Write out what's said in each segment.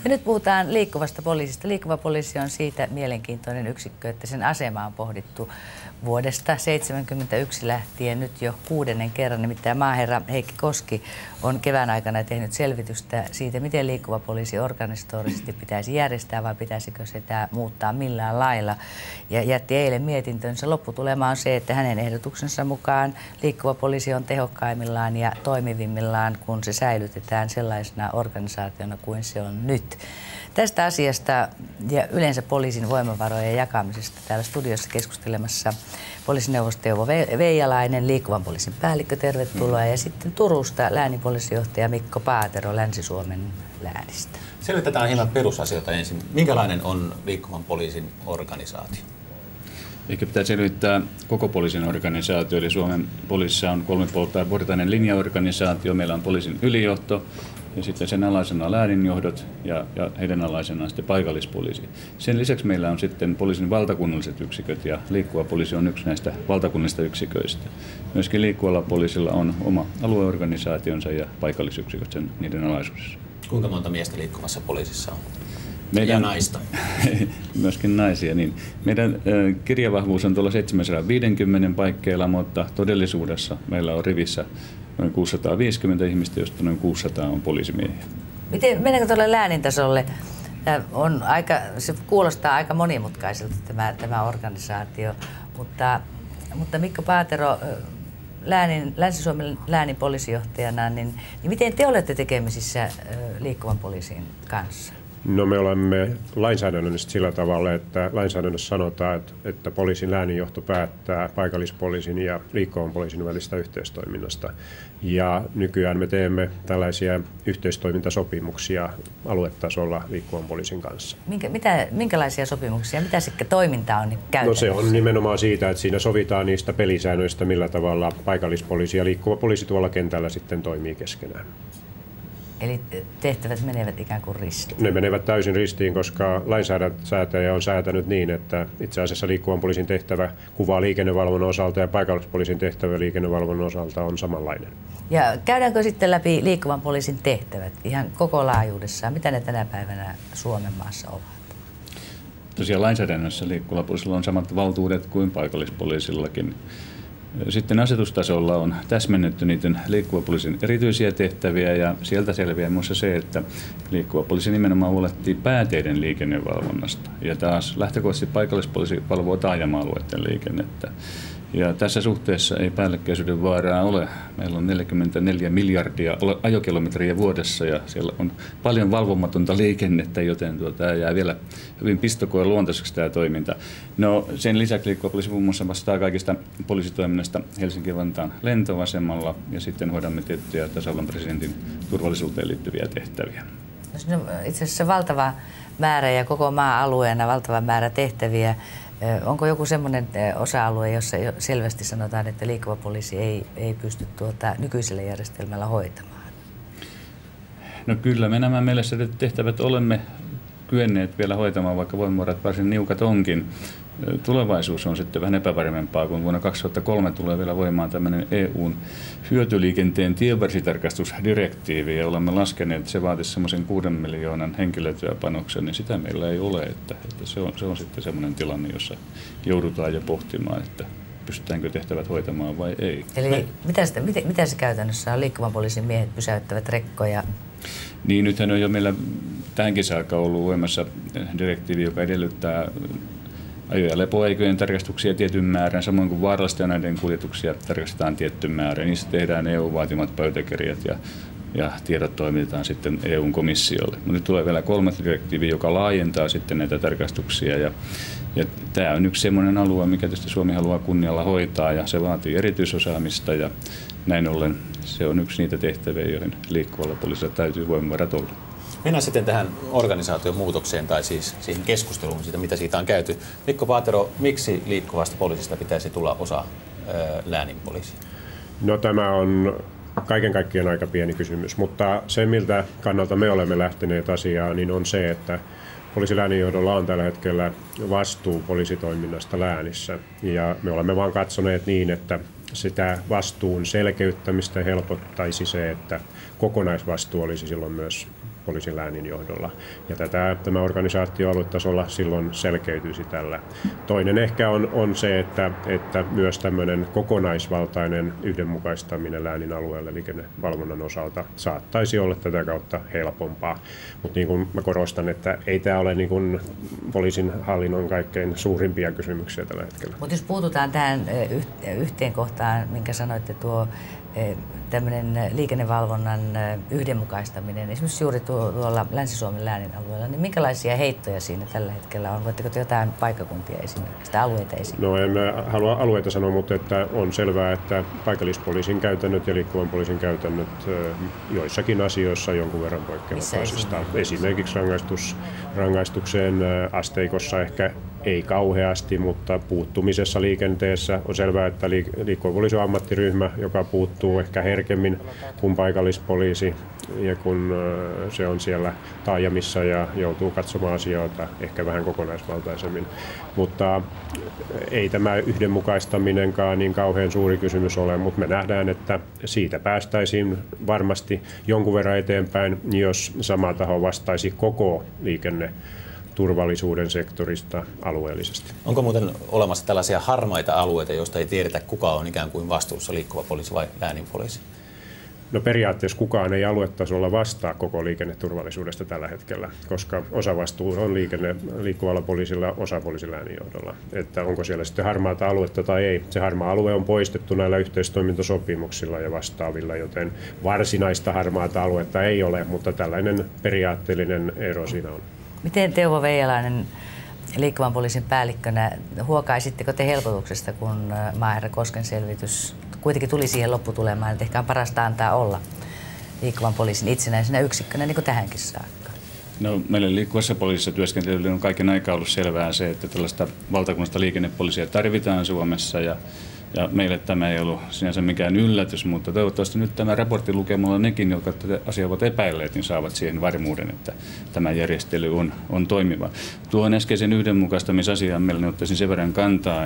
Ja nyt puhutaan liikkuvasta poliisista. Liikkuva poliisi on siitä mielenkiintoinen yksikkö, että sen asema on pohdittu vuodesta 1971 lähtien nyt jo 6. kerran. Nimittäin maaherra Heikki Koski on kevään aikana tehnyt selvitystä siitä, miten liikkuva poliisi organisatorisesti pitäisi järjestää vai pitäisikö sitä muuttaa millään lailla. Ja jätti eilen mietintönsä. Lopputulema on se, että hänen ehdotuksensa mukaan liikkuva poliisi on tehokkaimmillaan ja toimivimmillaan, kun se säilytetään sellaisena organisaationa kuin se on nyt. Tästä asiasta ja yleensä poliisin voimavarojen jakamisesta täällä studiossa keskustelemassa poliisineuvos Teuvo Veijalainen, liikkuvan poliisin päällikkö, tervetuloa. Ja sitten Turusta lääninpoliisijohtaja Mikko Paatero Länsi-Suomen läänistä. Selvitetään hieman perusasioita ensin. Minkälainen on liikkuvan poliisin organisaatio? Ehkä pitää selvittää koko poliisin organisaatio, eli Suomen poliisissa on kolmiportainen linjaorganisaatio. Meillä on poliisin ylijohto ja sitten sen alaisena lääninjohdot ja heidän alaisenaan sitten paikallispoliisi. Sen lisäksi meillä on sitten poliisin valtakunnalliset yksiköt ja liikkuva poliisi on yksi näistä valtakunnallisista yksiköistä. Myöskin liikkuvalla poliisilla on oma alueorganisaationsa ja paikallisyksiköt niiden alaisuudessa. Kuinka monta miestä liikkuvassa poliisissa on? Ja naista. Myöskin naisia. Niin. Meidän kirjavahvuus on tuolla 750 paikkeilla, mutta todellisuudessa meillä on rivissä noin 650 ihmistä, joista noin 600 on poliisimiehiä. Mennäänkö tuolle läänin tasolle? Se kuulostaa aika monimutkaiselta tämä organisaatio, mutta Mikko Paatero, Länsi-Suomen läänin poliisijohtajana, niin miten te olette tekemisissä liikkuvan poliisin kanssa? No me olemme lainsäädännöllisesti sillä tavalla, että lainsäädännössä sanotaan, että poliisin lääninjohto päättää paikallispoliisin ja liikkuvan poliisin välistä yhteistoiminnasta. Ja nykyään me teemme tällaisia yhteistoimintasopimuksia aluetasolla liikkuvan poliisin kanssa. Minkälaisia sopimuksia? Mitä se toiminta on käytännössä? No se on nimenomaan siitä, että siinä sovitaan niistä pelisäännöistä, millä tavalla paikallispoliisi ja liikkuva poliisi tuolla kentällä sitten toimii keskenään. Eli tehtävät menevät ikään kuin ristiin? Ne menevät täysin ristiin, koska lainsäätäjä on säätänyt niin, että itse asiassa liikkuvan poliisin tehtävä kuvaa liikennevalvonnan osalta ja paikallispoliisin tehtävä liikennevalvonnan osalta on samanlainen. Ja käydäänkö sitten läpi liikkuvan poliisin tehtävät ihan koko laajuudessaan? Mitä ne tänä päivänä Suomen maassa ovat? Tosiaan lainsäädännössä liikkuvalla poliisilla on samat valtuudet kuin paikallispoliisillakin. Sitten asetustasolla on täsmennetty niiden liikkuva poliisin erityisiä tehtäviä ja sieltä selviää muassa se, että liikkuva poliisi nimenomaan huolehtii pääteiden liikennevalvonnasta. Ja taas lähtökohtaisesti paikallispoliisi valvoo taajama-alueiden liikennettä. Ja tässä suhteessa ei päällekkäisyyden vaaraa ole. Meillä on 44 miljardia ajokilometriä vuodessa ja siellä on paljon valvomatonta liikennettä, joten tämä jää vielä hyvin pistokoen luontoiseksi tämä toiminta. No, sen lisäksi liikkuva poliisi muun muassa vastaa kaikista poliisitoiminnasta Helsinki-Vantaan lentoasemalla ja sitten hoidamme tiettyjä tasavallan presidentin turvallisuuteen liittyviä tehtäviä. No, itse asiassa valtava määrä ja koko maa-alueena valtava määrä tehtäviä. Onko joku semmoinen osa-alue, jossa selvästi sanotaan, että liikkuva poliisi ei pysty nykyisellä järjestelmällä hoitamaan? No kyllä, me nämä meille tehtävät olemme kyenneet vielä hoitamaan, vaikka voimavarat varsin niukat onkin. Tulevaisuus on sitten vähän epävarmempaa, kun vuonna 2003 tulee vielä voimaan tämmöinen EUn hyötyliikenteen tievarsitarkastusdirektiivi, ja olemme laskeneet, että se vaatisi semmoisen 6 miljoonan henkilötyöpanoksen, niin sitä meillä ei ole. Että se on sitten semmoinen tilanne, jossa joudutaan jo pohtimaan, että pystytäänkö tehtävät hoitamaan vai ei. Eli mitä se käytännössä on? Liikkuvan poliisin miehet pysäyttävät rekkoja? Niin, nythän on jo meillä tähänkin saakka ollut voimassa direktiivi, joka edellyttää ajo- ja lepoaikojen tarkastuksia tietyn määrän, samoin kuin vaarallisten aineiden kuljetuksia tarkastetaan tietty määrä. Niissä tehdään EU-vaatimat pöytäkirjat ja tiedot toimitetaan sitten EU-komissiolle. Nyt tulee vielä 3. direktiivi, joka laajentaa sitten näitä tarkastuksia. Ja tämä on yksi sellainen alue, mikä tietysti Suomi haluaa kunnialla hoitaa, ja se vaatii erityisosaamista, ja näin ollen se on yksi niitä tehtäviä, joihin liikkuvalla poliisilla täytyy voimavarat olla. Mennään sitten tähän organisaation muutokseen tai siis siihen keskusteluun siitä, mitä siitä on käyty. Mikko Paatero, miksi liikkuvasta poliisista pitäisi tulla osa lääninpoliisia? No tämä on kaiken kaikkiaan aika pieni kysymys, mutta se miltä kannalta me olemme lähteneet asiaan, niin on se, että poliisilääninjohdolla on tällä hetkellä vastuu poliisitoiminnasta läänissä. Ja me olemme vaan katsoneet niin, että sitä vastuun selkeyttämistä helpottaisi se, että kokonaisvastuu olisi silloin myös paikallispoliisin läänin johdolla. Ja tämä organisaatio aluetasolla silloin selkeytyisi tällä. Toinen ehkä on se, että myös tämmöinen kokonaisvaltainen yhdenmukaistaminen läänin alueelle liikennevalvonnan osalta saattaisi olla tätä kautta helpompaa. Mutta niin kuin mä korostan, että ei tämä ole niin kuin poliisin hallinnon kaikkein suurimpia kysymyksiä tällä hetkellä. Mutta jos puututaan tähän yhteen kohtaan, minkä sanoitte, tuo tämmöinen liikennevalvonnan yhdenmukaistaminen, esimerkiksi juuri tuolla Länsi-Suomen läänin alueella, niin minkälaisia heittoja siinä tällä hetkellä on? Voitteko te jotain paikkakuntia esimerkiksi tai alueita esimerkiksi? No en halua alueita sanoa, mutta että on selvää, että paikallispoliisin käytännöt ja liikkuvan poliisin käytännöt joissakin asioissa jonkun verran poikkeavat toisistaan. Esimerkiksi rangaistukseen asteikossa ehkä ei kauheasti, mutta puuttumisessa liikenteessä on selvää, että liikkuva poliisi on ammattiryhmä, joka puuttuu ehkä herkemmin kuin paikallispoliisi, ja kun se on siellä taajamissa ja joutuu katsomaan asioita ehkä vähän kokonaisvaltaisemmin. Mutta ei tämä yhdenmukaistaminenkaan niin kauhean suuri kysymys ole, mutta me nähdään, että siitä päästäisiin varmasti jonkun verran eteenpäin, jos sama taho vastaisi koko liikenneturvallisuuden sektorista alueellisesti. Onko muuten olemassa tällaisia harmaita alueita, joista ei tiedetä, kuka on ikään kuin vastuussa, liikkuva poliisi vai lääninpoliisi? No periaatteessa kukaan ei aluetasolla vastaa koko liikenneturvallisuudesta tällä hetkellä, koska osavastuu on liikkuvalla poliisilla, osa poliisin lääninjohdolla. Että onko siellä sitten harmaata aluetta tai ei. Se harmaa alue on poistettu näillä yhteistoimintasopimuksilla ja vastaavilla, joten varsinaista harmaata aluetta ei ole, mutta tällainen periaatteellinen ero siinä on. Miten Teuvo Veijalainen liikkuvan poliisin päällikkönä, huokaisitteko te helpotuksesta, kun maaherra Kosken selvitys kuitenkin tuli siihen lopputulemaan, että ehkä on parasta antaa olla liikkuvan poliisin itsenäisenä yksikkönä, niin kuin tähänkin saakka? No, meille liikkuvassa poliisissa työskentelyllä on kaiken aikaa ollut selvää se, että tällaista valtakunnallista liikennepoliisia tarvitaan Suomessa ja meille tämä ei ollut sinänsä mikään yllätys, mutta toivottavasti nyt tämä raportti lukemalla nekin, jotka tätä asiaa ovat epäilleet, niin saavat siihen varmuuden, että tämä järjestely on toimiva. Tuohon äskeisen yhdenmukaistamisasiaan meillä ottaisin sen verran kantaa,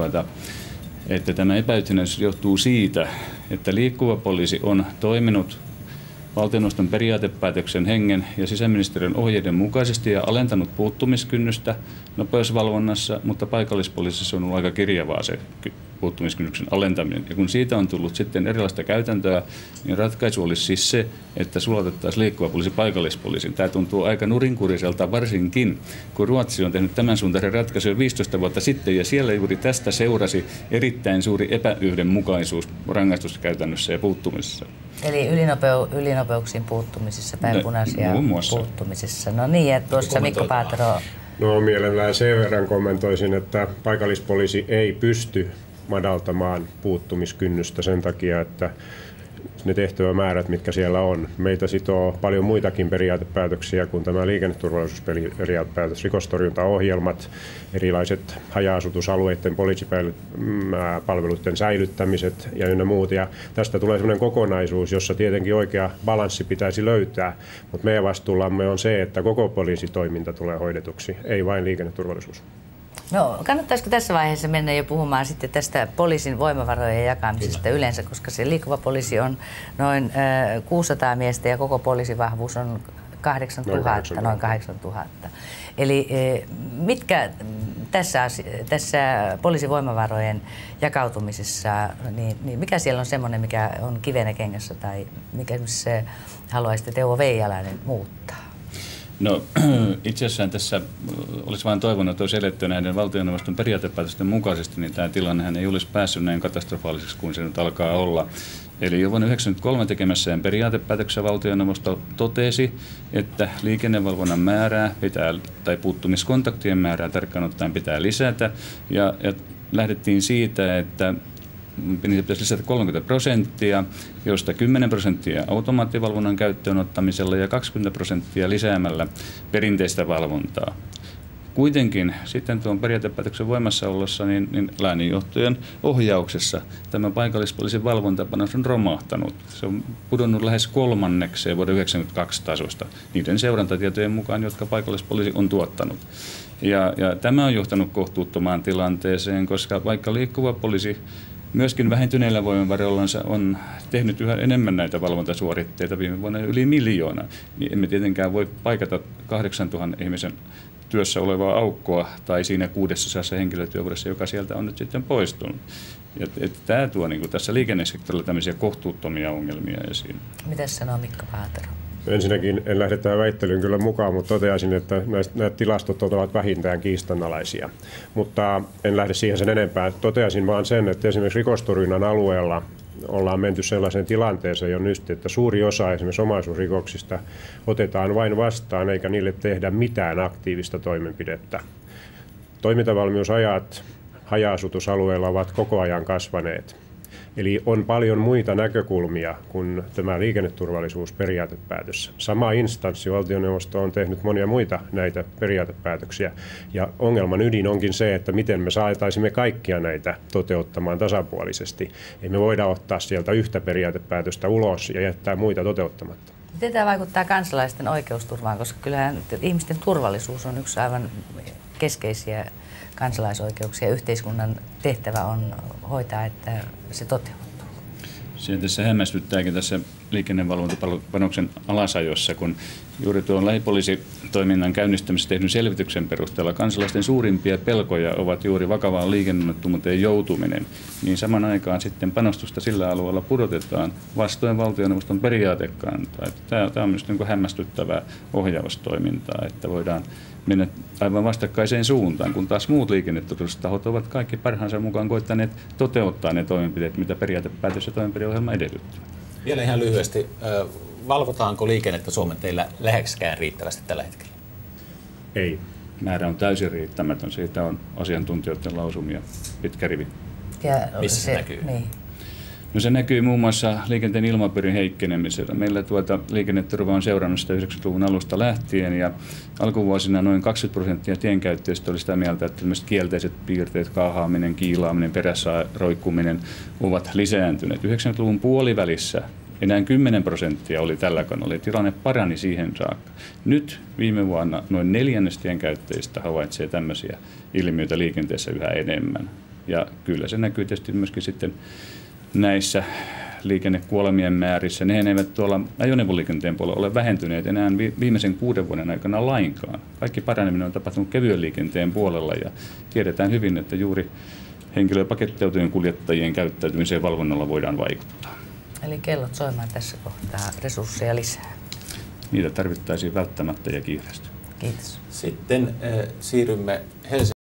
että tämä epäyhtenäisyys johtuu siitä, että liikkuva poliisi on toiminut valtioneuvoston periaatepäätöksen hengen ja sisäministeriön ohjeiden mukaisesti ja alentanut puuttumiskynnystä nopeusvalvonnassa, mutta paikallispoliisissa on ollut aika kirjavaa se puuttumiskynnyksen alentaminen. Ja kun siitä on tullut sitten erilaista käytäntöä, niin ratkaisu olisi siis se, että sulatettaisiin liikkuva poliisi paikallispoliisin. Tämä tuntuu aika nurinkuriselta varsinkin, kun Ruotsi on tehnyt tämän suuntaisen ratkaisun 15 vuotta sitten, ja siellä juuri tästä seurasi erittäin suuri epäyhdenmukaisuus rangaistuskäytännössä ja puuttumisessa. Eli ylinopeuksiin puuttumisessa, päinpunaisia puuttumisessa. No niin, että tuossa Mikko Paatero. No mielellään sen verran kommentoisin, että paikallispoliisi ei pysty madaltamaan puuttumiskynnystä sen takia, että ne tehtävämäärät, mitkä siellä on. Meitä sitoo paljon muitakin periaatepäätöksiä kuin tämä liikenneturvallisuusperiaatepäätös, rikostorjuntaohjelmat, erilaiset haja-asutusalueiden poliisipalveluiden säilyttämiset ja ynnä muut. Ja tästä tulee sellainen kokonaisuus, jossa tietenkin oikea balanssi pitäisi löytää, mutta meidän vastuullamme on se, että koko poliisitoiminta tulee hoidetuksi, ei vain liikenneturvallisuus. No, kannattaisiko tässä vaiheessa mennä jo puhumaan sitten tästä poliisin voimavarojen jakamisesta yleensä, koska se liikkuva poliisi on noin 600 miestä ja koko poliisivahvuus on 8000, noin 8000. Eli mitkä tässä poliisin voimavarojen jakautumisessa, niin mikä siellä on semmoinen, mikä on kivenä kengässä tai mikä esimerkiksi haluaisitte Teuvo Veijalainen muuttaa? No itse asiassa tässä olisi vain toivonut, että olisi eletty näiden valtioneuvoston periaatepäätösten mukaisesti, niin tämä tilannehän ei olisi päässyt näin katastrofaaliseksi kuin se nyt alkaa olla. Eli jo vuonna 1993 tekemässään periaatepäätöksessä valtioneuvosto totesi, että liikennevalvonnan määrää tai puuttumiskontaktien määrää tarkkaan ottaen pitää lisätä ja lähdettiin siitä, että niitä pitäisi lisätä 30%, josta 10% automaattivalvonnan käyttöön ottamisella ja 20% lisäämällä perinteistä valvontaa. Kuitenkin sitten tuon periaatepäätöksen voimassa ollessa niin lääninjohtojen ohjauksessa tämä paikallispoliisin valvontapanos on romahtanut. Se on pudonnut lähes kolmannekseen vuoden 1992 tasosta niiden seurantatietojen mukaan, jotka paikallispoliisi on tuottanut. Ja tämä on johtanut kohtuuttomaan tilanteeseen, koska vaikka liikkuva poliisi Myöskin vähentyneillä voimavaroilla on tehnyt yhä enemmän näitä valvontasuoritteita, viime vuonna yli 1 000 000. Niin emme tietenkään voi paikata 8 000 ihmisen työssä olevaa aukkoa tai siinä 600 henkilötyövuodessa, joka sieltä on nyt sitten poistunut. Tämä tuo niin kuin tässä liikennesektorilla tämmöisiä kohtuuttomia ongelmia esiin. Mitäs sanoo Mikko Paatero? Ensinnäkin en lähde tähän väittelyyn kyllä mukaan, mutta toteaisin, että nämä tilastot ovat vähintään kiistanalaisia. Mutta en lähde siihen sen enempää. Toteaisin vaan sen, että esimerkiksi rikostorjunnan alueella ollaan menty sellaiseen tilanteeseen jo nyt, että suuri osa esimerkiksi omaisuusrikoksista otetaan vain vastaan, eikä niille tehdä mitään aktiivista toimenpidettä. Toimintavalmiusajat haja-asutusalueella ovat koko ajan kasvaneet. Eli on paljon muita näkökulmia kuin tämä liikenneturvallisuusperiaatepäätös. Sama instanssi, valtioneuvosto, on tehnyt monia muita näitä periaatepäätöksiä. Ja ongelman ydin onkin se, että miten me saataisimme kaikkia näitä toteuttamaan tasapuolisesti. Ei me voida ottaa sieltä yhtä periaatepäätöstä ulos ja jättää muita toteuttamatta. Miten tämä vaikuttaa kansalaisten oikeusturvaan, koska kyllähän ihmisten turvallisuus on yksi aivan keskeisiä kansalaisoikeuksia. Yhteiskunnan tehtävä on hoitaa, että se toteutuu. Se tässä hämmästyttääkin tässä liikennevalvontapanoksen alasajossa, kun juuri tuon lähipoliisitoiminnan käynnistämisessä tehdyn selvityksen perusteella kansalaisten suurimpia pelkoja ovat juuri vakavaan liikenneonnettomuuteen joutuminen, niin saman aikaan sitten panostusta sillä alueella pudotetaan vastoin valtioneuvoston periaatekantaa. Tämä on myös niin kuin hämmästyttävää ohjaustoimintaa, että voidaan mennä aivan vastakkaiseen suuntaan, kun taas muut liikenneturvallisuustahot ovat kaikki parhaansa mukaan koittaneet toteuttaa ne toimenpiteet, mitä periaatepäätös ja toimenpideohjelma edellyttää. Vielä ihan lyhyesti, valvotaanko liikennettä Suomen teillä läheskään riittävästi tällä hetkellä? Ei. Määrä on täysin riittämätön, siitä on asiantuntijoiden lausumia pitkä rivi. Missä se näkyy? Niin. No se näkyy muun muassa liikenteen ilmapiirin heikkenemisellä. Meillä liikenneturva on seurannut sitä 90-luvun alusta lähtien ja alkuvuosina noin 20% tienkäyttäjistä oli sitä mieltä, että kielteiset piirteet, kaahaaminen, kiilaaminen, perässä roikkuminen ovat lisääntyneet. 90-luvun puolivälissä enää 10% oli tällä kannalla. Tilanne parani siihen saakka. Nyt viime vuonna noin 1/4 tienkäyttäjistä havaitsee tämmöisiä ilmiöitä liikenteessä yhä enemmän. Ja kyllä se näkyy tietysti myöskin sitten näissä liikennekuolemien määrissä. Ne eivät tuolla ajoneuvoliikenteen puolella ole vähentyneet enää viimeisen 6 vuoden aikana lainkaan. Kaikki paraneminen on tapahtunut kevyen liikenteen puolella ja tiedetään hyvin, että juuri henkilö- ja pakettiautojen kuljettajien käyttäytymiseen valvonnalla voidaan vaikuttaa. Eli kellot soimaan tässä kohtaa, resursseja lisää. Niitä tarvittaisiin välttämättä ja kiireesti. Kiitos. Sitten siirrymme Helsingin